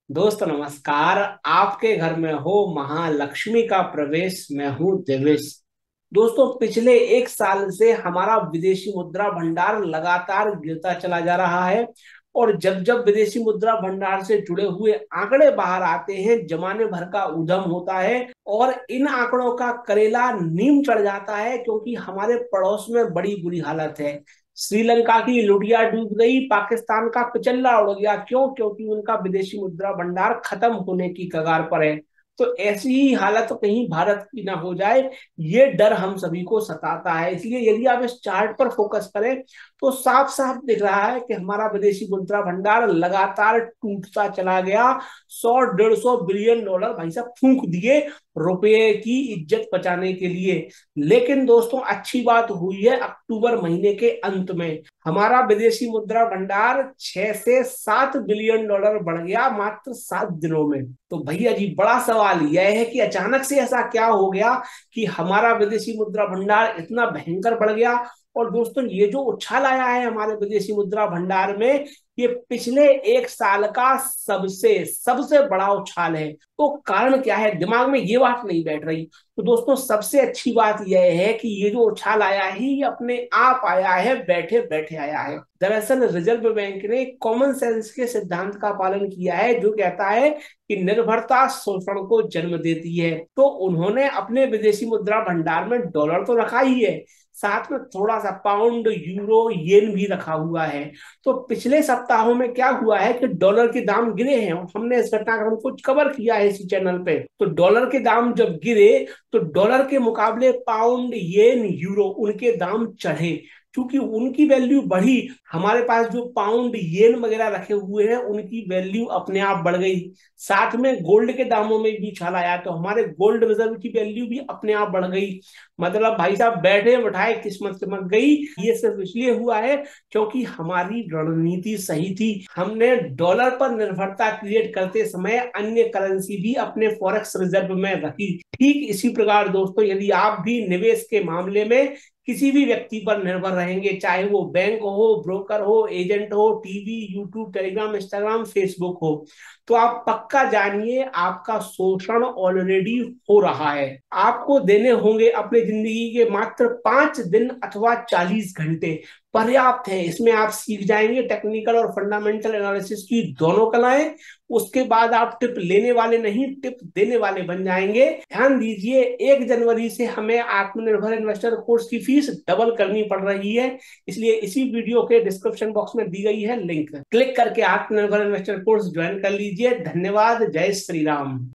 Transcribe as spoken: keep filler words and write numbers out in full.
दोस्त नमस्कार। आपके घर में हो महालक्ष्मी का प्रवेश, मैं हूं देवेश। दोस्तों, पिछले एक साल से हमारा विदेशी मुद्रा भंडार लगातार गिरता चला जा रहा है। और जब जब विदेशी मुद्रा भंडार से जुड़े हुए आंकड़े बाहर आते हैं, जमाने भर का उधम होता है। और इन आंकड़ों का करेला नीम चढ़ जाता है, क्योंकि हमारे पड़ोस में बड़ी बुरी हालत है। श्रीलंका की लुटिया डूब गई, पाकिस्तान का पिचल्ला उड़ गया। क्यों? क्योंकि उनका विदेशी मुद्रा भंडार खत्म होने की कगार पर है। तो ऐसी ही हालत कहीं भारत की ना हो जाए, ये डर हम सभी को सताता है। इसलिए यदि आप इस चार्ट पर फोकस करें तो साफ साफ दिख रहा है कि हमारा विदेशी मुद्रा भंडार लगातार टूटता चला गया। सौ डेढ़ सौ बिलियन डॉलर भाई साहब फूंक दिए रुपए की इज्जत बचाने के लिए। लेकिन दोस्तों, अच्छी बात हुई है, अक्टूबर महीने के अंत में हमारा विदेशी मुद्रा भंडार छह से सात बिलियन डॉलर बढ़ गया मात्र सात दिनों में। तो भैया जी, बड़ा सवाल यह है कि अचानक से ऐसा क्या हो गया कि हमारा विदेशी मुद्रा भंडार इतना भयंकर बढ़ गया। और दोस्तों, ये जो उछाल आया है हमारे विदेशी मुद्रा भंडार में, ये पिछले एक साल का सबसे सबसे बड़ा उछाल है। तो कारण क्या है, दिमाग में ये बात नहीं बैठ रही। तो दोस्तों, सबसे अच्छी बात यह है कि ये जो उछाल आया है ये अपने आप आया है, बैठे बैठे आया है। दरअसल रिजर्व बैंक ने कॉमन सेंस के सिद्धांत का पालन किया है, जो कहता है कि निर्भरता शोषण को जन्म देती है। तो उन्होंने अपने विदेशी मुद्रा भंडार में डॉलर तो रखा ही है, साथ में थोड़ा सा पाउंड, यूरो, येन भी रखा हुआ है। तो पिछले सप्ताहों में क्या हुआ है कि डॉलर के दाम गिरे हैं, और हमने इस घटनाक्रम को कवर किया है इसी चैनल पे। तो डॉलर के दाम जब गिरे तो डॉलर के मुकाबले पाउंड, येन, यूरो उनके दाम चढ़े। क्योंकि उनकी वैल्यू बढ़ी, हमारे पास जो पाउंड, येन वगैरह रखे हुए हैं उनकी वैल्यू अपने आप बढ़ गई। साथ में गोल्ड के दामों में भी उछाल आया, तो हमारे गोल्ड रिजर्व की वैल्यू भी अपने आप बढ़ गई। मतलब भाई साहब, बैठे बैठाए किस्मत चमक गई। ये सिर्फ इसलिए हुआ है क्योंकि हमारी रणनीति सही थी। हमने डॉलर पर निर्भरता क्रिएट करते समय अन्य करेंसी भी अपने फॉरेक्स रिजर्व में रखी। ठीक इसी प्रकार दोस्तों, यदि आप भी निवेश के मामले में किसी भी व्यक्ति पर निर्भर रहेंगे, चाहे वो बैंक हो, ब्रोकर हो, एजेंट हो, TV, YouTube, Telegram, Instagram, Facebook हो, तो आप पक्का जानिए आपका शोषण ऑलरेडी हो रहा है। आपको देने होंगे अपनी जिंदगी के मात्र पांच दिन अथवा चालीस घंटे, पर्याप्त है। इसमें आप सीख जाएंगे टेक्निकल और फंडामेंटल एनालिसिस की दोनों कलाएं। उसके बाद आप टिप लेने वाले नहीं, टिप देने वाले बन जाएंगे। ध्यान दीजिए, एक जनवरी से हमें आत्मनिर्भर इन्वेस्टर कोर्स की फीस डबल करनी पड़ रही है। इसलिए इसी वीडियो के डिस्क्रिप्शन बॉक्स में दी गई है लिंक, क्लिक करके आत्मनिर्भर इन्वेस्टर कोर्स ज्वाइन कर लीजिए। धन्यवाद। जय श्री राम।